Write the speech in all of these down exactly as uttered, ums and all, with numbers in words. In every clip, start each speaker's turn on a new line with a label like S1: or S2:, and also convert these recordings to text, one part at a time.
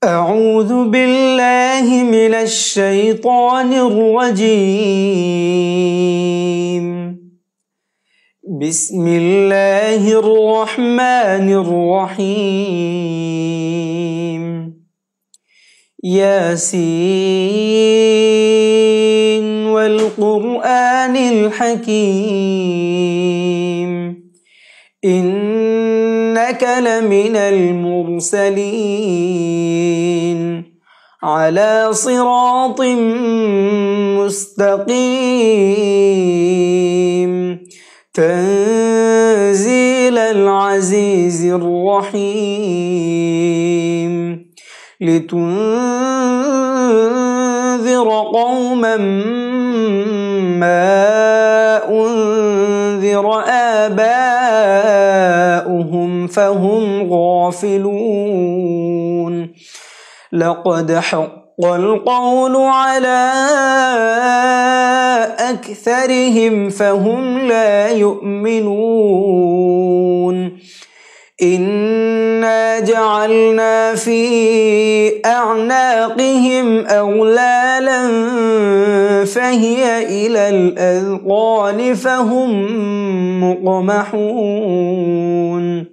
S1: أعوذ بالله من الشيطان الرجيم. بسم الله الرحمن الرحيم. ياسين والقرآن الحكيم إنك لمن المرسلين على صراط مستقيم تنزيل العزيز الرحيم لتنذر قوما ما أنذر آباؤهم فهم غافلون. لقد حق القول على أكثرهم فهم لا يؤمنون. إنا جعلنا في أعناقهم أغلالا فهي إلى الأذقان فهم مقمحون.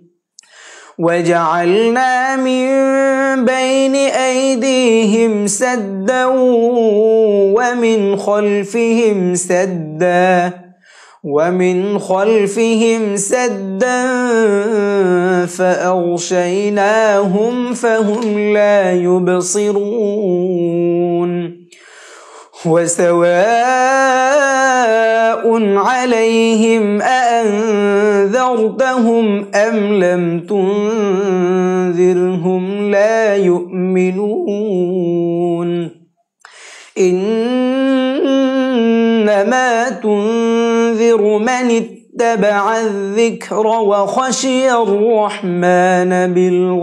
S1: وجعلنا من بين أيديهم سدا ومن خلفهم سدا ومن خلفهم سدا فأغشيناهم فهم لا يبصرون. وسواء عليهم أأنذرتهم أم لم تنذرهم لا يؤمنون. إنما تنذر من اتبع الذكر وخشي الرحمن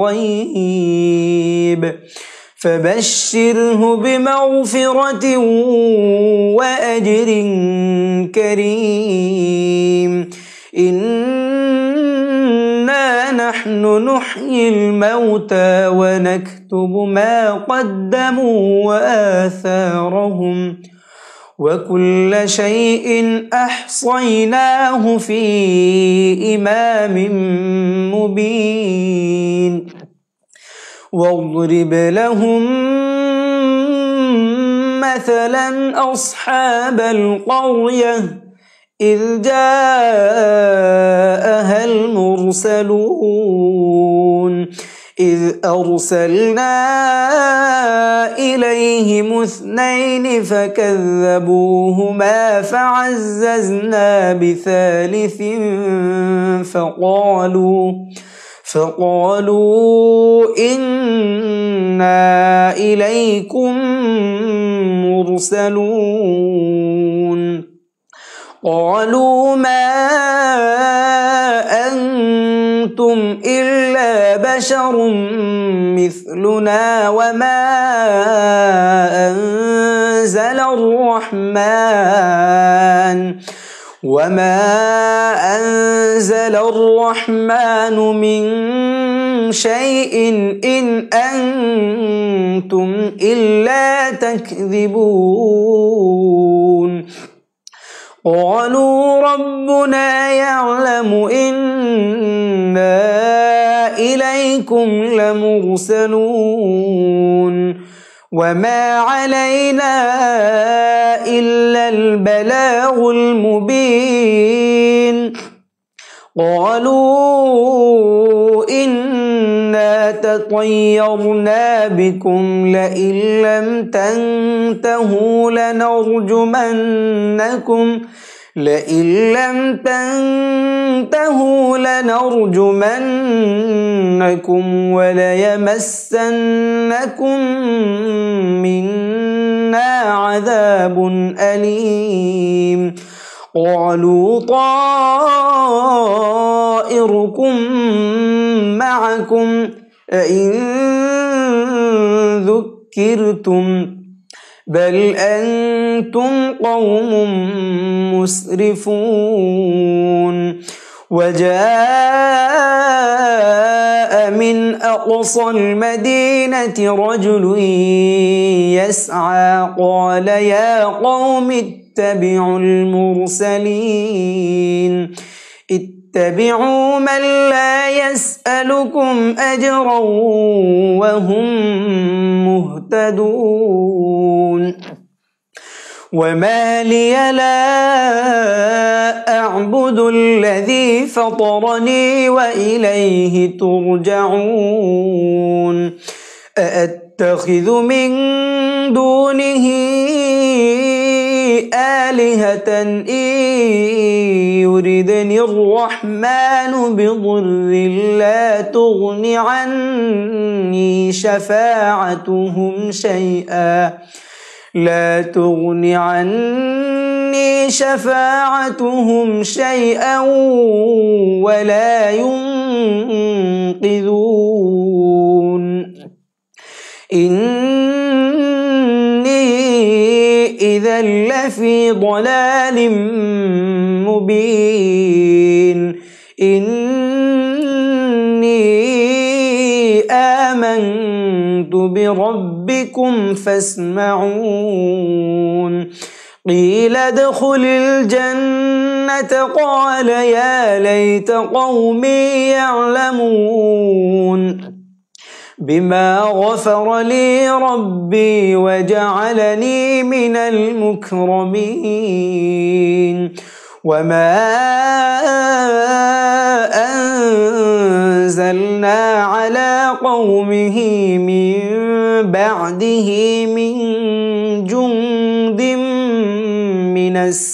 S1: بالغيب فبشره بمغفرة وأجر كريم. إنا نحن نحيي الموتى ونكتب ما قدموا وآثارهم وكل شيء أحصيناه في إمام مبين. واضرب لهم مثلا أصحاب القرية إذ جاءها المرسلون إذ أرسلنا إليهم اثنين فكذبوهما فعززنا بثالث فقالوا فقالوا إنا إليكم مرسلون. قالوا ما أنتم إلا بشر مثلنا وما أنزل الرحمن وما أنزل الرحمن من شيء إن أنتم إلا تكذبون. قالوا ربنا يعلم إنا إليكم لمرسلون وما علينا إلا البلاغ المبين. قالوا إنا تطيرنا بكم لئن لم تنتهوا لنرجمنكم لئن لم تنتهوا لنرجمنكم وليمسنكم منا عذاب أليم. قالوا طائركم معكم أئن ذكرتم بل أنتم قوم مسرفون. وجاء من أقصى المدينة رجل يسعى قال يا قوم اتبعوا المرسلين اتبعوا من لا يسألكم أجرا وهم مهتدون وما لي لا أعبد الذي فطرني وإليه ترجعون أأتخذ من دونه آلهة إن يردني الرحمن بضر لا تغن عني شفاعتهم شيئا لا تغن عني شفاعتهم شيئا ولا ينقذون إني إذا لفي ضلال مبين إني آمنت بربكم فاسمعون قيل ادخل الجنة قال يا ليت قومي يعلمون بما غفر لي ربي وجعلني من المكرمين وما أنزلنا على قومه من بعده من جند من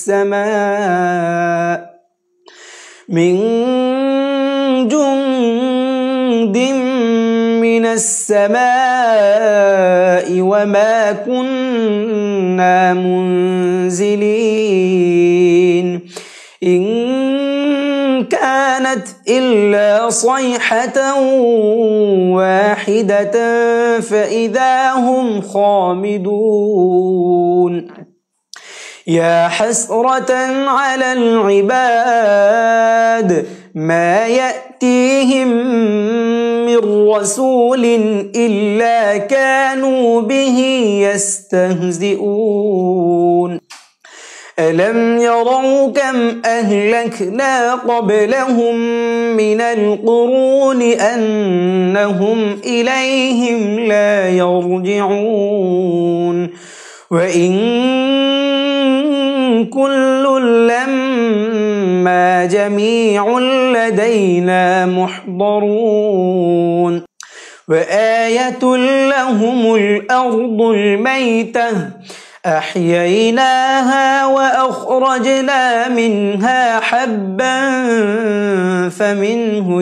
S1: السماء من جند من السماء وما كنا منزلين إن كانت إلا صيحة واحدة فإذا هم خامدون يا حسرة على العباد ما يأتيهم من رسول إلا كانوا به يستهزئون ألم يروا كم أهلكنا قبلهم من القرون أنهم إليهم لا يرجعون وإن كل لما جميع لدينا محضرون وآية لهم الأرض الميتة أحييناها وأخرجنا منها حبا فمنه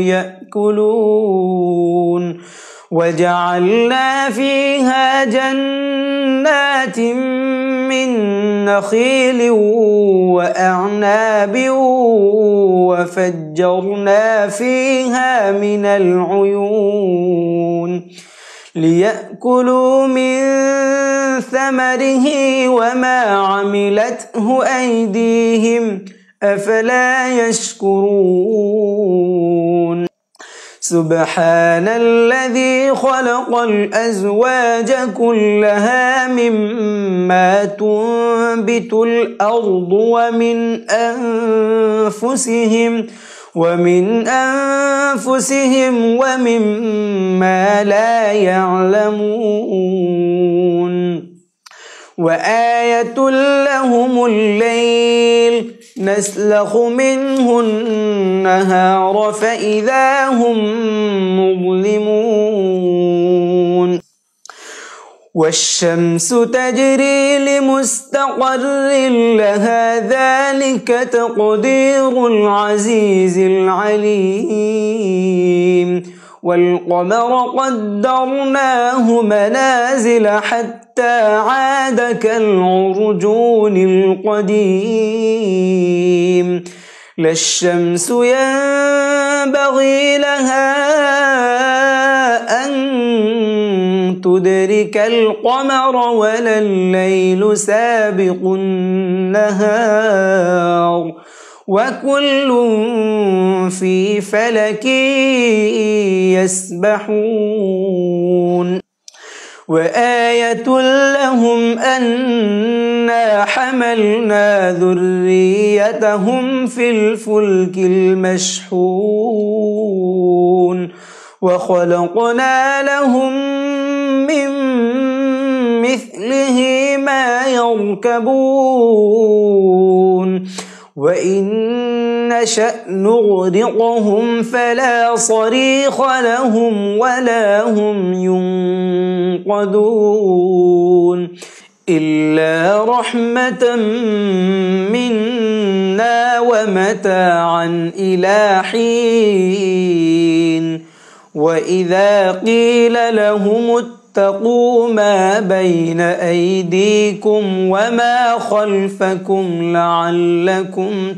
S1: يأكلون وجعلنا فيها جنات من نخيل وأعناب وفجرنا فيها من العيون ليأكلوا من ثمره وما عملته أيديهم أفلا يشكرون سبحان الذي خلق الأزواج كلها مما تنبت الأرض ومن أنفسهم ومن أنفسهم ومما لا يعلمون وآية لهم الليل نسلخ منه النهار فإذا هم مظلمون والشمس تجري لمستقر لها ذلك تقدير العزيز العليم والقمر قدرناه منازل حتى عاد كالعرجون القديم لا الشمس ينبغي لها أن تدرك القمر ولا الليل سابق النهار وكل في فلك يسبحون وآية لهم أنا حملنا ذريتهم في الفلك المشحون وخلقنا لهم من مثله ما يركبون وإن نشأ نغرقهم فلا صريخ لهم ولا هم ينقذون إلا رحمة منا ومتاعا إلى حين وإذا قيل لهم اتقوا ما بين أيديكم وما خلفكم لعلكم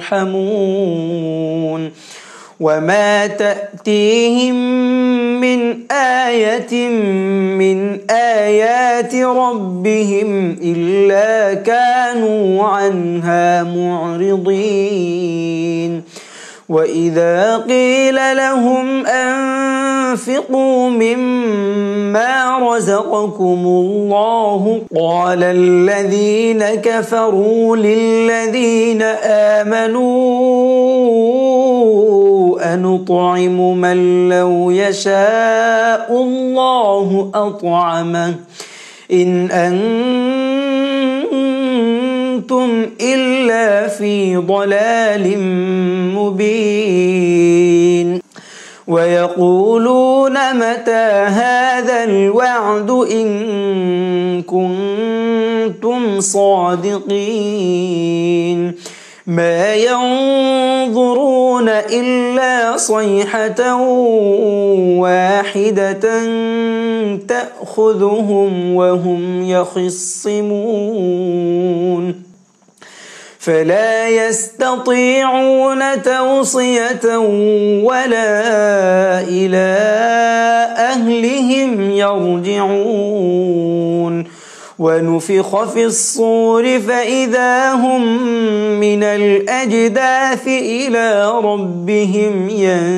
S1: ترحمون وما تأتيهم من آية من آيات ربهم إلا كانوا عنها معرضين وإذا قيل لهم أنفقوا مما رزقكم الله قال الذين كفروا للذين آمنوا أنطعم من لو يشاء الله أطعمه إن أنتم إلا في ضلال مبين ويقولون متى هذا الوعد إن كنتم صادقين ما ينظرون إلا صيحة واحدة تأخذهم وهم يخصمون فلا يستطيعون توصية ولا إلى أهلهم يرجعون ونفخ في الصور فإذا هم من الأجداث إلى ربهم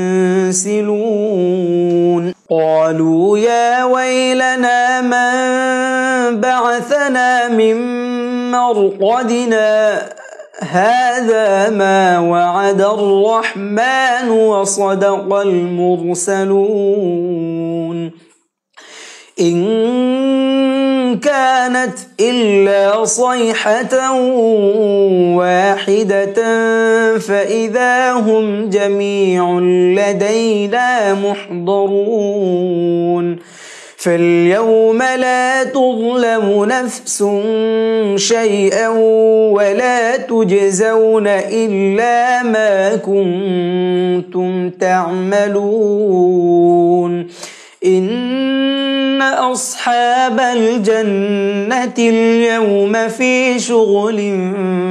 S1: ينسلون قالوا يا ويلنا من بعثنا من مرقدنا هذا ما وعد الرحمن وصدق المرسلون إن كانت إلا صيحة واحدة فإذا هم جميع لدينا محضرون فاليوم لا تظلم نفس شيئا ولا تجزون إلا ما كنتم تعملون إن أصحاب الجنة اليوم في شغل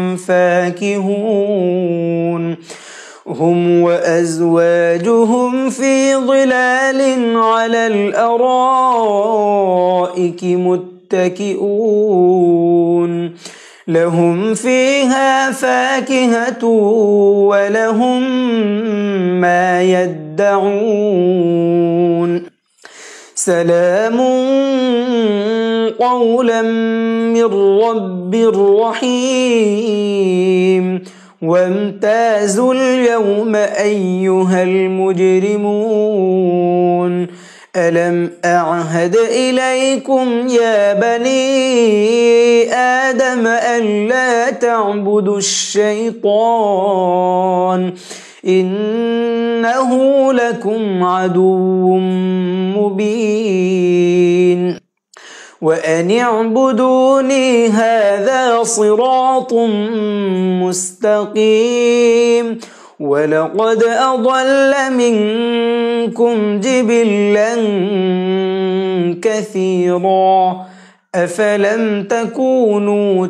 S1: فاكهون هم وأزواجهم في ظلال على الأرائك متكئون لهم فيها فاكهة ولهم ما يدعون سلام قولا من رب رحيم وامتازوا اليوم أيها المجرمون ألم أعهد إليكم يا بني آدم ألا تعبدوا الشيطان إنه لكم عدو مبين وأن اعبدوني هذا صراط مستقيم ولقد أضل منكم جبلا كثيرا أفلم تكونوا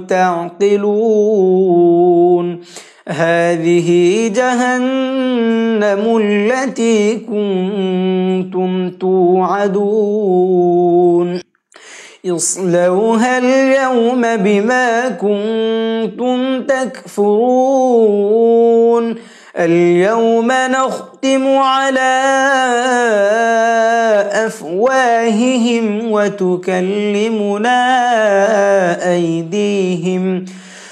S1: تعقلون هذه جهنم التي كنتم توعدون اصلوها اليوم بما كنتم تكفرون اليوم نختم على أفواههم وتكلمنا أيديهم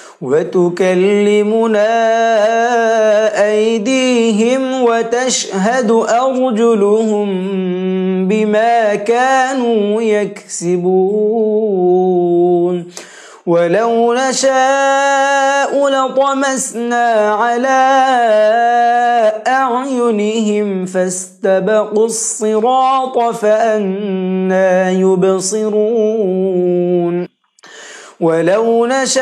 S1: وتكلمنا أيديهم وتشهد أرجلهم بما كانوا يكسبون ولو نشاء لطمسنا على أعينهم فاستبقوا الصراط فأنى يبصرون ولو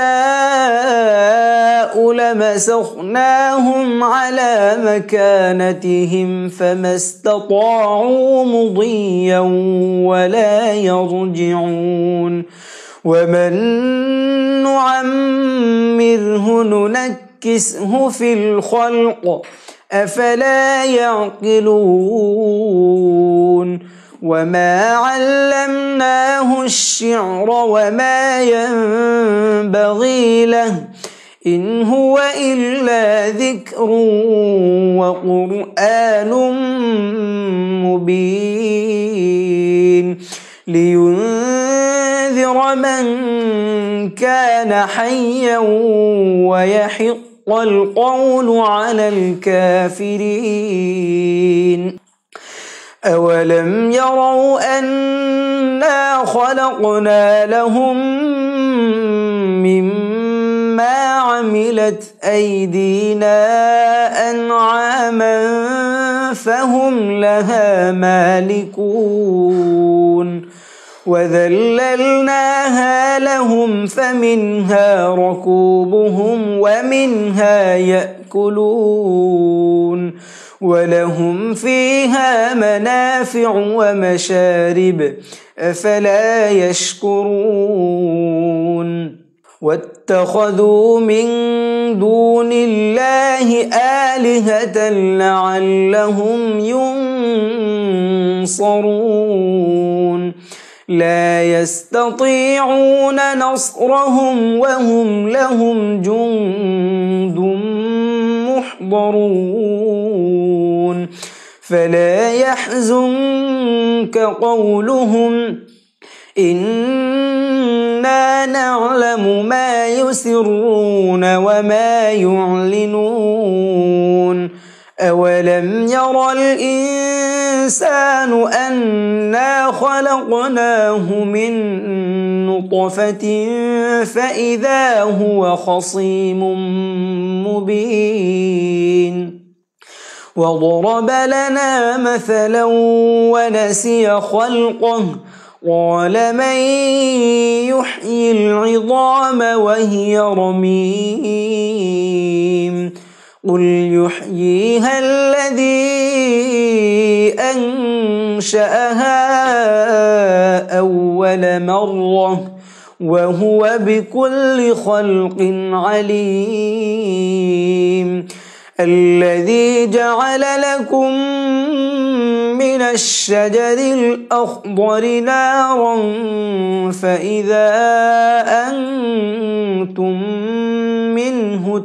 S1: نشاء لمسخناهم على مكانتهم فما استطاعوا مضيا ولا يرجعون ومن نعمره ننكسه في الخلق أفلا يعقلون وما علمناه الشعر وما ينبغي له إن هو إلا ذكر وقرآن مبين لينذر من كان حيا ويحق القول على الكافرين أولم يروا أنا خلقنا لهم مما عملت أيدينا أنعاما فهم لها مالكون وذللناها لهم فمنها ركوبهم ومنها يأكلون ولهم فيها منافع ومشارب أفلا يشكرون واتخذوا من دون الله آلهة لعلهم ينصرون لا يستطيعون نصرهم وهم لهم جند محضرون فلا يحزنك قولهم إنا نعلم ما يسرون وما يعلنون أولم ير الإنسان أنا خلقناه من نطفة فإذا هو خصيم مبين وضرب لنا مثلا ونسي خلقه قال من يحيي العظام وهي رميم قل يحييها الذي أنشأها أول مرة وهو بكل خلق عليم الذي جعل لكم من الشجر الأخضر نارا فإذا أنتم منه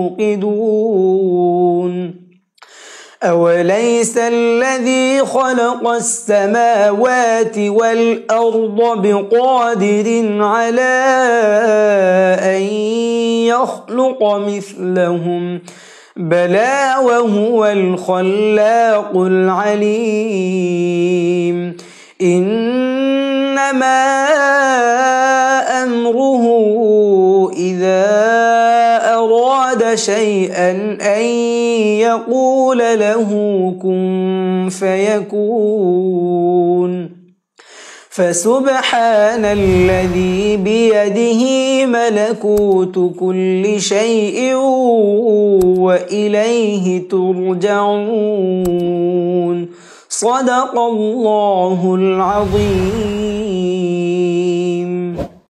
S1: توقدون أوليس الذي خلق السماوات والأرض بقادر على أن يخلق مثلهم بلى وهو الخلاق العليم إنما أمره إذا أراد شيئا أن يقول له كن فيكون فسبحان الذي بيده ملكوت كل شيء وإليه ترجعون صدق الله العظيم.